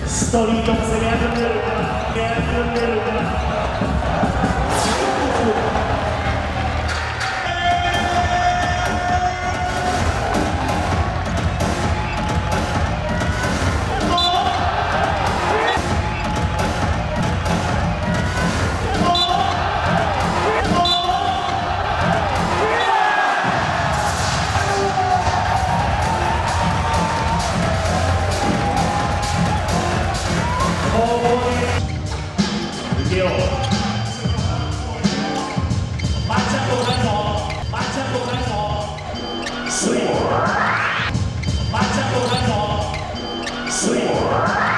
ストリート攻め上がってるか、攻め上がってるか。受けよう。マッチアップを返そう。マッチアップを返そう。スイーマッチアップを返そう。スイー